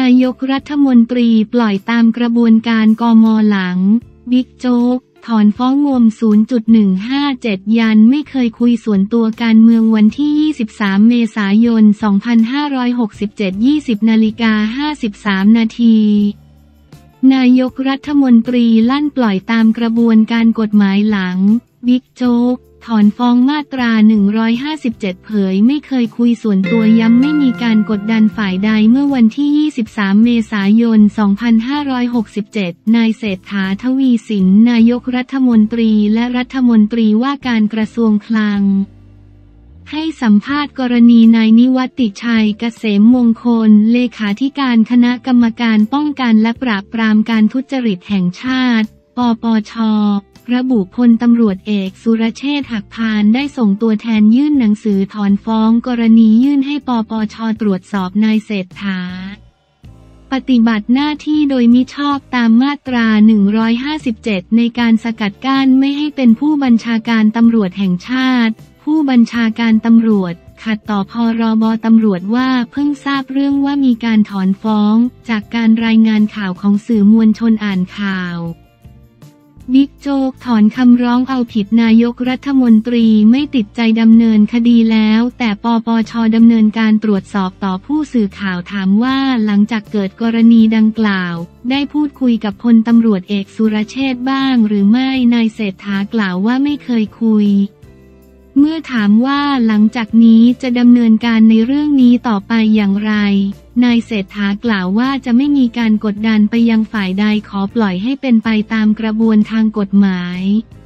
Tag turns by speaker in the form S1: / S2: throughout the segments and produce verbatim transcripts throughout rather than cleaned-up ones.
S1: ายกรัฐมนตรีปล่อยตามกระบวนการกม.หลังบิ๊กโจ๊กถอนฟ้องงม ศูนย์จุดหนึ่งห้าเจ็ด ยันไม่เคยคุยส่วนตัวการเมืองวันที่ ยี่สิบสาม เมษายน สองพันห้าร้อยหกสิบเจ็ด ยี่สิบนาฬิกาห้าสิบสามนาทีนายกรัฐมนตรีลั่นปล่อยตามกระบวนการกฎหมายหลังบิ๊กโจ๊กถอนฟ้องมาตราหนึ่งร้อยห้าสิบเจ็ดเผยไม่เคยคุยส่วนตัวย้ำไม่มีการกดดันฝ่ายใดเมื่อวันที่ ยี่สิบสาม เมษายน สองพันห้าร้อยหกสิบเจ็ด นายเศรษฐา ทวีสินนายกรัฐมนตรีและรัฐมนตรีว่าการกระทรวงคลังให้สัมภาษณ์กรณีนายนิวัติชัยเกษมมงคลเลขาธิการคณะกรรมการป้องกันและปราบปรามการทุจริตแห่งชาติปปช.ระบุพลตำรวจเอกสุรเชษฐ์หักพานได้ส่งตัวแทนยื่นหนังสือถอนฟ้องกรณียื่นให้ปปช.ตรวจสอบนายเศรษฐาปฏิบัติหน้าที่โดยมิชอบตามมาตราหนึ่งร้อยห้าสิบเจ็ดในการสกัดกั้นไม่ให้เป็นผู้บัญชาการตำรวจแห่งชาติผู้บัญชาการตำรวจขัดต่อพรบตำรวจว่าเพิ่งทราบเรื่องว่ามีการถอนฟ้องจากการรายงานข่าวของสื่อมวลชนอ่านข่าวบิ๊กโจ๊กถอนคำร้องเอาผิดนายกรัฐมนตรีไม่ติดใจดำเนินคดีแล้วแต่ปปช.ดำเนินการตรวจสอบต่อผู้สื่อข่าวถามว่าหลังจากเกิดกรณีดังกล่าวได้พูดคุยกับพลตำรวจเอกสุรเชษฐ์บ้างหรือไม่นายเศรษฐากล่าวว่าไม่เคยคุยเมื่อถามว่าหลังจากนี้จะดำเนินการในเรื่องนี้ต่อไปอย่างไรนายเศรษฐากล่าวว่าจะไม่มีการกดดันไปยังฝ่ายใดขอปล่อยให้เป็นไปตามกระบวนทางกฎหมาย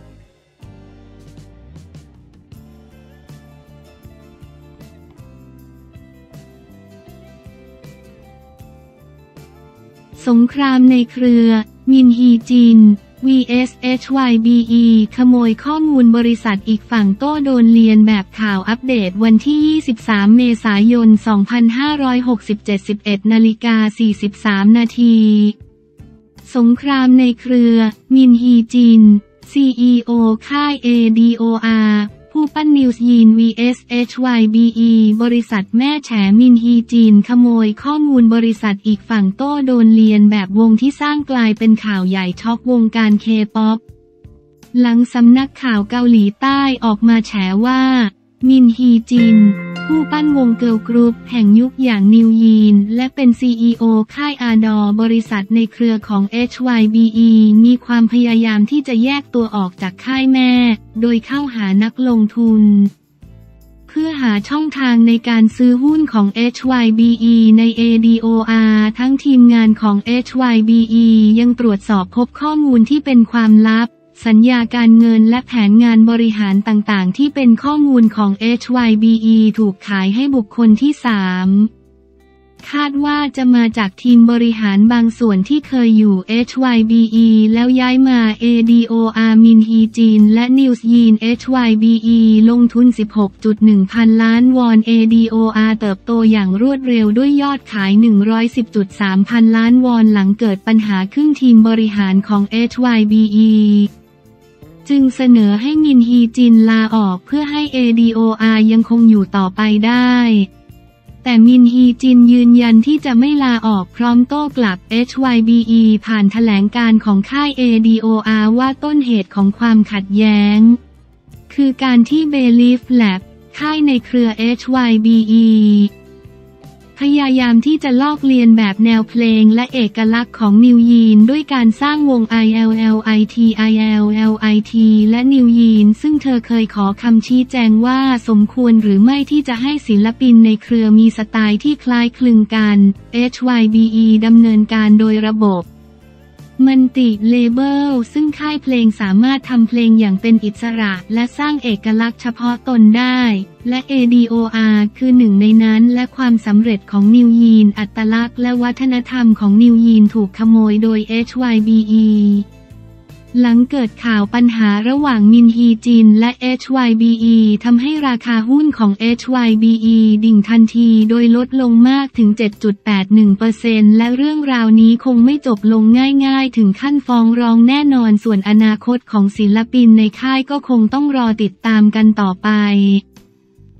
S1: สงครามในเครือมินฮีจิน วี เอส เอช วาย บี อี ขโมยข้อมูลบริษัทอีกฝั่งโต้โดนเลียนแบบข่าวอัปเดตวันที่ ยี่สิบสาม เมษายน สองพันห้าร้อยหกสิบเจ็ด สิบเอ็ดนาฬิกาสี่สิบสามนาทีสงครามในเครือมินฮีจิน ซี อี โอ ค่าย เอ ดี โอ อาร์ ผู้ปั้นนิวส์ยีน วี เอส เอช วาย บี อี บริษัทแม่แฉมินฮีจินขโมยข้อมูลบริษัทอีกฝั่งโต้โดนเลียนแบบวงที่สร้างกลายเป็นข่าวใหญ่ช็อกวงการเคป๊อปหลังสำนักข่าวเกาหลีใต้ออกมาแฉว่ามินฮีจินผู้ปั้นวงเกิร์ลกรุ๊ปแห่งยุคอย่างนิวยีนและเป็น ซี อี โอ ค่ายอาดอบริษัทในเครือของ เอช วาย บี อี มีความพยายามที่จะแยกตัวออกจากค่ายแม่โดยเข้าหานักลงทุนเพื่อหาช่องทางในการซื้อหุ้นของ เอช วาย บี อี ใน เอ ดี โอ อาร์ ทั้งทีมงานของ เอช วาย บี อี ยังตรวจสอบพบข้อมูลที่เป็นความลับสัญญาการเงินและแผนงานบริหารต่างๆที่เป็นข้อมูลของ เอช วาย บี อี ถูกขายให้บุคคลที่สามคาดว่าจะมาจากทีมบริหารบางส่วนที่เคยอยู่ เอช วาย บี อี แล้วย้ายมา เอ ดี โอ อาร์ มินฮีจินและนิวส์ยีน เอช วาย บี อี ลงทุน สิบหกจุดหนึ่ง พันล้านวอน เอ ดี โอ อาร์ เติบโตอย่างรวดเร็วด้วยยอดขาย หนึ่งร้อยสิบจุดสาม พันล้านวอนหลังเกิดปัญหาขึ้นทีมบริหารของ เอช วาย บี อีจึงเสนอให้มินฮีจินลาออกเพื่อให้ เอ ดี โอ อาร์ ยังคงอยู่ต่อไปได้แต่มินฮีจินยืนยันที่จะไม่ลาออกพร้อมโต้กลับ เอช วาย บี อี ผ่านแถลงการของค่าย เอ ดี โอ อาร์ ว่าต้นเหตุของความขัดแย้งคือการที่ Belief Lab ค่ายในเครือ เอช วาย บี อีพยายามที่จะลอกเลียนแบบแนวเพลงและเอกลักษณ์ของนิวยีนด้วยการสร้างวง ไอ แอล แอล ไอ ที ไอ แอล แอล ไอ ที และนิวยีนซึ่งเธอเคยขอคำชี้แจงว่าสมควรหรือไม่ที่จะให้ศิลปินในเครือมีสไตล์ที่คล้ายคลึงกัน เอช วาย บี อี ดำเนินการโดยระบบมันติเลเบลซึ่งค่ายเพลงสามารถทำเพลงอย่างเป็นอิสระและสร้างเอกลักษณ์เฉพาะตนได้และ เอ ดี โอ อาร์ คือหนึ่งในนั้นและความสำเร็จของนิวยีนอัตลักษณ์และวัฒนธรรมของนิวยีนถูกขโมยโดย เอช วาย บี อี หลังเกิดข่าวปัญหาระหว่างมินฮีจินและ เอช วาย บี อี ทำให้ราคาหุ้นของ เอช วาย บี อี ดิ่งทันทีโดยลดลงมากถึง เจ็ดจุดแปดหนึ่งเปอร์เซ็นต์ และเรื่องราวนี้คงไม่จบลงง่ายๆถึงขั้นฟ้องร้องแน่นอนส่วนอนาคตของศิลปินในค่ายก็คงต้องรอติดตามกันต่อไป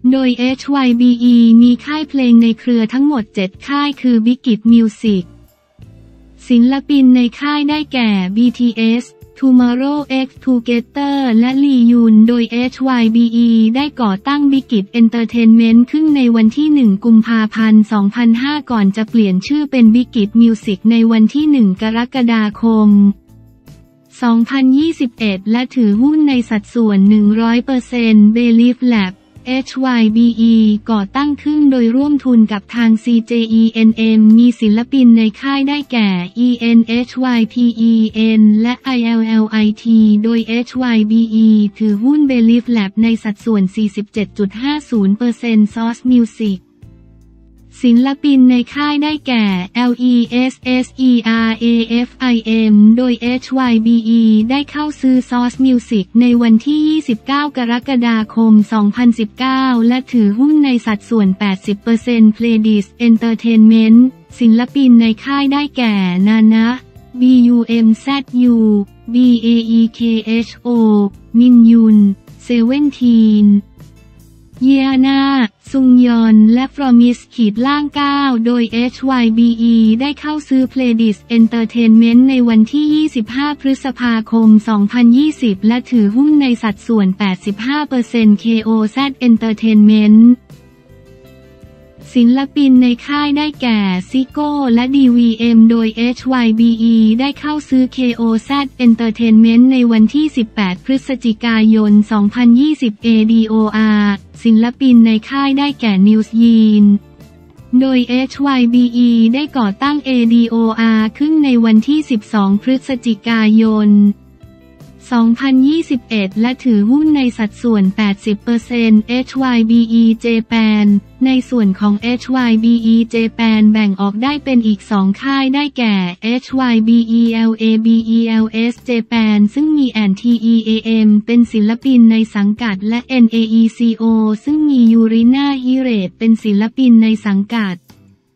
S1: โดย เอช วาย บี อี มีค่ายเพลงในเครือทั้งหมดเจ็ดค่ายคือ Big Music ศิลปินในค่ายได้แก่ บี ที เอส Tomorrow X Together และ Lee Yoon โดย เอช วาย บี อี ได้ก่อตั้ง Big Entertainment ขึ้นในวันที่ หนึ่ง กุมภาพันธ์ สองพันห้า ก่อนจะเปลี่ยนชื่อเป็น Big Music ในวันที่ หนึ่ง กรกฎาคม สองพันยี่สิบเอ็ด และถือหุ้นในสัดส่วน หนึ่งร้อยเปอร์เซ็นต์ Believe Lab เอช วาย บี อี ก่อตั้งขึ้นโดยร่วมทุนกับทาง ซี เจ อี เอ็น เอ็ม มีศิลปินในค่ายได้แก่ อี เอ็น เอช วาย พี อี เอ็น และ ไอ แอล แอล ไอ ที โดย เอช วาย บี อี ถือหุ้น Believe Lab ในสัดส่วน สี่สิบเจ็ดจุดห้าศูนย์เปอร์เซ็นต์ Source Music ศิลปินในค่ายได้แก่ แอล อี เอส เอส อี อาร์ เอ เอฟ ไอ เอ็ม โดย เอช วาย บี อี ได้เข้าซื้อ Source Music ในวันที่ ยี่สิบเก้า กรกฎาคม สองพันสิบเก้า และถือหุ้นในสัดส่วน แปดสิบเปอร์เซ็นต์ Pledis Entertainment ศิลปินในค่ายได้แก่ นานะ บี ยู เอ็ม แซด ยู บี เอ อี เค เอช โอ มินยุน เซเว่นทีน เยียนาซุงยอนและฟรอมิสขีดล่างเก้าโดย เอช วาย บี อี ได้เข้าซื้อ Pledis Entertainment ในวันที่ ยี่สิบห้า พฤษภาคม สองพันยี่สิบ และถือหุ้นในสัดส่วน แปดสิบห้าเปอร์เซ็นต์ เค โอ แซด Entertainment ศิลปินในค่ายได้แก่ซิโก้และ ดี วี เอ็ม โดย เอช วาย บี อี ได้เข้าซื้อ เค โอ แซด Entertainment ในวันที่ สิบแปด พฤศจิกายน สองพันยี่สิบ เอ ดี โอ อาร์ ศิลปินในค่ายได้แก่ นิวส์ ยีน โดย เอช วาย บี อี ได้ก่อตั้ง เอ ดี โอ อาร์ ขึ้นในวันที่ สิบสอง พฤศจิกายน สองพันยี่สิบเอ็ด และถือหุ้นในสัดส่วน แปดสิบเปอร์เซ็นต์ เอช วาย บี อี Japan ในส่วนของ เอช วาย บี อี Japan แบ่งออกได้เป็นอีกสองค่ายได้แก่ เอช วาย บี อี แอล เอ บี อี แอล เอส Japan ซึ่งมี แอน ที อี เอ เอ็ม เป็นศิลปินในสังกัดและ เอ็น เอ อี ซี โอ ซึ่งมียูริน่า ฮิเรตเป็นศิลปินในสังกัด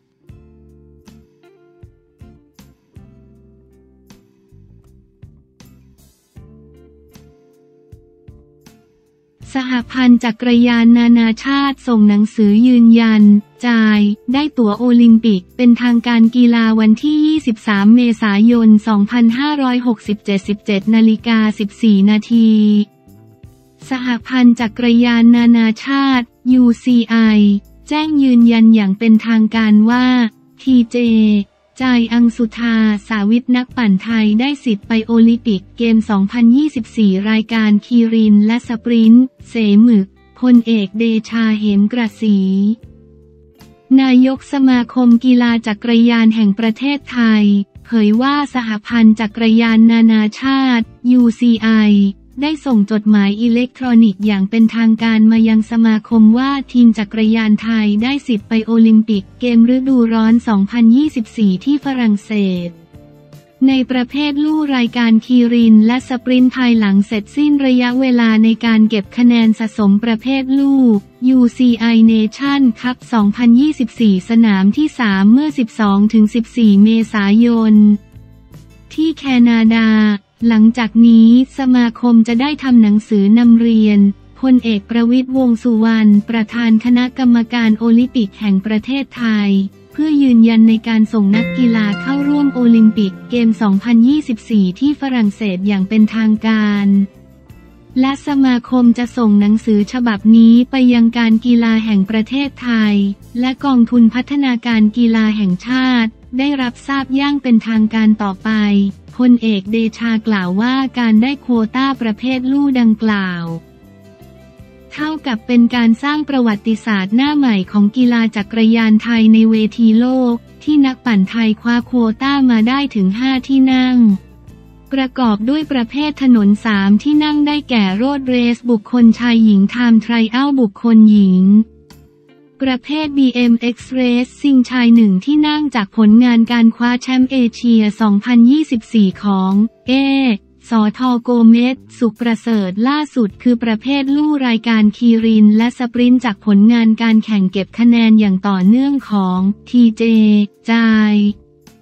S1: สหพันธ์จักรยานนานาชาติส่งหนังสือยืนยันจ่ายได้ตั๋วโอลิมปิกเป็นทางการกีฬาวันที่ ยี่สิบสาม เมษายน สองพันห้าร้อยหกสิบเจ็ด สิบเจ็ด นาฬิกา สิบสี่ นาทีสหพันธ์จักรยานนานาชาติ ยู ซี ไอ แจ้งยืนยันอย่างเป็นทางการว่า ที เจจายอังสุธาสาวิทนักปั่นไทยได้สิทธิ์ไปโอลิมปิกเกม สองพันยี่สิบสี่ รายการคีรินและสปรินต์เสหมึกพลเอกเดชาเหมกระศรีนายกสมาคมกีฬาจักรยานแห่งประเทศไทยเผยว่าสหพันธ์จักรยานนานาชาติ ยู ซี ไอ ได้ส่งจดหมายอิเล็กทรอนิกส์อย่างเป็นทางการมายังสมาคมว่าทีมจักรยานไทยได้สิทธิ์ไปโอลิมปิกเกมฤดูร้อน สองพันยี่สิบสี่ ที่ฝรั่งเศสในประเภทลู่รายการคีรินและสปรินต์ภายหลังเสร็จสิ้นระยะเวลาในการเก็บคะแนนสะสมประเภทลู่ ยู ซี ไอ Nation Cup สองพันยี่สิบสี่ สนามที่ สาม เมื่อ สิบสองถึงสิบสี่ เมษายนที่แคนาดาหลังจากนี้สมาคมจะได้ทำหนังสือนำเรียนพลเอกประวิตรวงษ์สุวรรณประธานคณะกรรมการโอลิมปิกแห่งประเทศไทยเพื่อยืนยันในการส่งนักกีฬาเข้าร่วมโอลิมปิกเกม สองพันยี่สิบสี่ ที่ฝรั่งเศสอย่างเป็นทางการและสมาคมจะส่งหนังสือฉบับนี้ไปยังการกีฬาแห่งประเทศไทยและกองทุนพัฒนาการกีฬาแห่งชาติได้รับทราบอย่างเป็นทางการต่อไปพลเอกเดชากล่าวว่าการได้โควต้าประเภทลู่ดังกล่าวเท่ากับเป็นการสร้างประวัติศาสตร์หน้าใหม่ของกีฬาจักรยานไทยในเวทีโลกที่นักปั่นไทยคว้าโควต้ามาได้ถึงห้าที่นั่งประกอบด้วยประเภทถนนสามที่นั่งได้แก่โรดเรสบุคคลชายหญิงไทม์ไทรอัลบุคคลหญิงประเภท บี เอ็ม X Race ซิงชายหนึ่งที่นั่งจากผลงานการคว้าแชมป์เอเชีย สองพันยี่สิบสี่ ของ เอ สท.โกเมส สุขประเสริฐล่าสุดคือประเภทลู่รายการคีรินและสปรินต์จากผลงานการแข่งเก็บคะแนนอย่างต่อเนื่องของ ที เจ จาย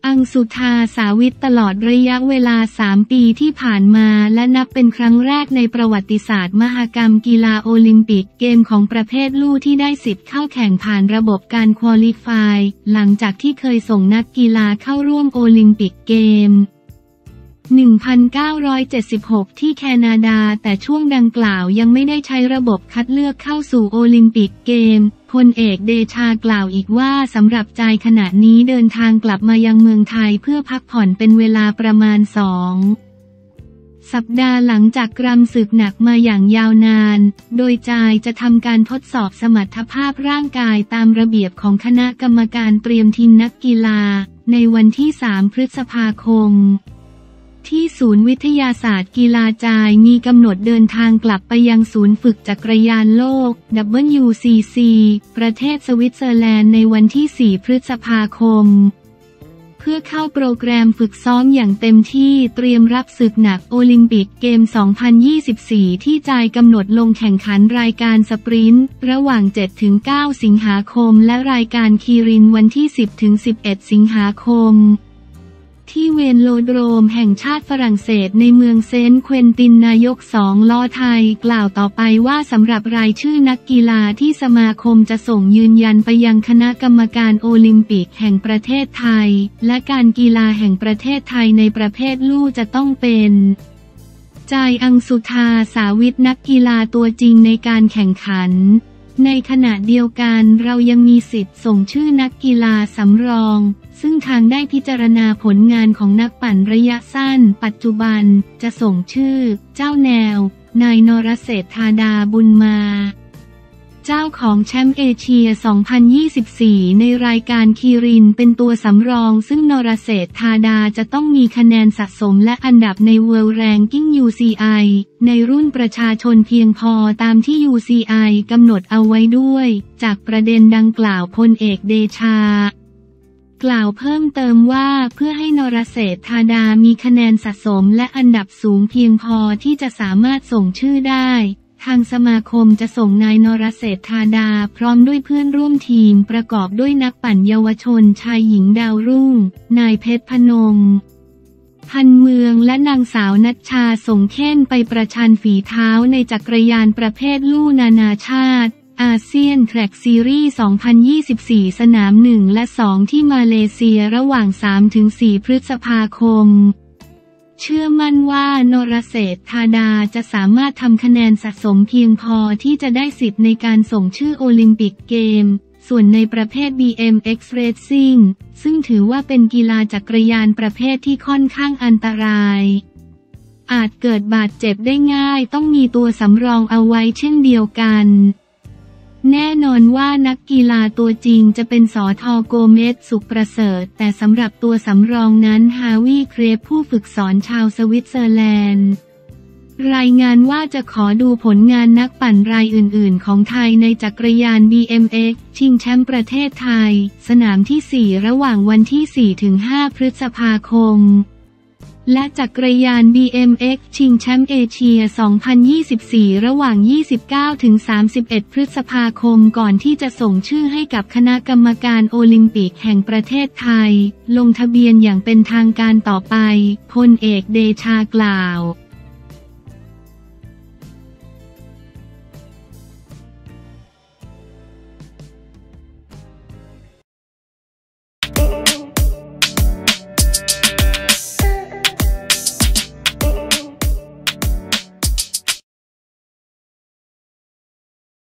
S1: อังสุธาสาวิตตลอดระยะเวลาสามปีที่ผ่านมาและนับเป็นครั้งแรกในประวัติศาสตร์มหกรรมกีฬาโอลิมปิกเกมของประเภทลู่ที่ได้สิทธิ์เข้าแข่งผ่านระบบการควอลิฟายหลังจากที่เคยส่งนักกีฬาเข้าร่วมโอลิมปิกเกมหนึ่งพันเก้าร้อยเจ็ดสิบหก ที่แคนาดาแต่ช่วงดังกล่าวยังไม่ได้ใช้ระบบคัดเลือกเข้าสู่โอลิมปิกเกมพลเอกเดชากล่าวอีกว่าสำหรับใจขณะนี้เดินทางกลับมายังเมืองไทยเพื่อพักผ่อนเป็นเวลาประมาณสองสัปดาห์หลังจากกรำศึกหนักมาอย่างยาวนานโดยจายจะทำการทดสอบสมรรถภาพร่างกายตามระเบียบของคณะกรรมการเตรียมทีมนักกีฬาในวันที่สามพฤษภาคมที่ศูนย์วิทยาศาสตร์กีฬาจายมีกำหนดเดินทางกลับไปยังศูนย์ฝึกจักรยานโลก ดับเบิลยู ซี ซี ประเทศสวิตเซอร์แลนด์ในวันที่สี่พฤษภาคมเพื่อเข้าโปรแกรมฝึกซ้อมอย่างเต็มที่เตรียมรับศึกหนักโอลิมปิกเกม สองพันยี่สิบสี่ ที่จายกำหนดลงแข่งขันรายการสปรินต์ระหว่าง เจ็ดถึงเก้า สิงหาคมและรายการคีรินวันที่ สิบถึงสิบเอ็ด สิงหาคมที่เวนโลโดรมแห่งชาติฝรั่งเศสในเมืองเซนต์เควินตินนายกสองล้อไทยกล่าวต่อไปว่าสำหรับรายชื่อนักกีฬาที่สมาคมจะส่งยืนยันไปยังคณะกรรมการโอลิมปิกแห่งประเทศไทยและการกีฬาแห่งประเทศไทยในประเภทลู่จะต้องเป็นจายอังสุธาสาวิตนักกีฬาตัวจริงในการแข่งขันในขณะเดียวกันเรายังมีสิทธิ์ส่งชื่อนักกีฬาสำรองซึ่งทางได้พิจารณาผลงานของนักปั่นระยะสั้นปัจจุบันจะส่งชื่อเจ้าแนวนายนรเศรษฐาดาบุญมาเจ้าของแชมป์เอเชีย สองพันยี่สิบสี่ ในรายการคีรินเป็นตัวสำรองซึ่งนรเศรษฐาดาจะต้องมีคะแนนสะสมและอันดับใน World Ranking ยู ซี ไอ ในรุ่นประชาชนเพียงพอตามที่ ยู ซี ไอ กำหนดเอาไว้ด้วยจากประเด็นดังกล่าวพลเอกเดชากล่าวเพิ่มเติมว่าเพื่อให้นรเศรษฐาดามีคะแนนสะสมและอันดับสูงเพียงพอที่จะสามารถส่งชื่อได้ทางสมาคมจะส่งนายนรเศรษฐาดาพร้อมด้วยเพื่อนร่วมทีมประกอบด้วยนักปั่นเยาวชนชายหญิงดาวรุ่งนายเพชรพนมพันเมืองและนางสาวณัชชาสงเข่นไปประชันฝีเท้าในจักรยานประเภทลู่นานาชาติอาเซียนแทร็กซีรีส์ สองพันยี่สิบสี่ สนามหนึ่งและสองที่มาเลเซียระหว่าง สามถึงสี่ พฤษภาคมเชื่อมั่นว่านรเศรษฐาดาจะสามารถทำคะแนนสะสมเพียงพอที่จะได้สิทธิ์ในการส่งชื่อโอลิมปิกเกมส่วนในประเภท บี เอ็ม เอ็กซ์ Racing ซึ่งถือว่าเป็นกีฬาจักรยานประเภทที่ค่อนข้างอันตรายอาจเกิดบาดเจ็บได้ง่ายต้องมีตัวสำรองเอาไว้เช่นเดียวกันแน่นอนว่านักกีฬาตัวจริงจะเป็นสท.โกเมสสุขประเสริฐแต่สำหรับตัวสำรองนั้นฮาวิเครปผู้ฝึกสอนชาวสวิตเซอร์แลนด์รายงานว่าจะขอดูผลงานนักปั่นรายอื่นๆของไทยในจักรยาน บี เอ็ม เอ็กซ์ ชิงแชมป์ประเทศไทยสนามที่ สี่ ระหว่างวันที่ สี่ถึงห้า พฤษภาคมและจักรยาน บี เอ็ม เอ็กซ์ ชิงแชมป์เอเชีย สองพันยี่สิบสี่ ระหว่าง ยี่สิบเก้าถึงสามสิบเอ็ด พฤษภาคมก่อนที่จะส่งชื่อให้กับคณะกรรมการโอลิมปิกแห่งประเทศไทยลงทะเบียนอย่างเป็นทางการต่อไปพลเอกเดชากล่าว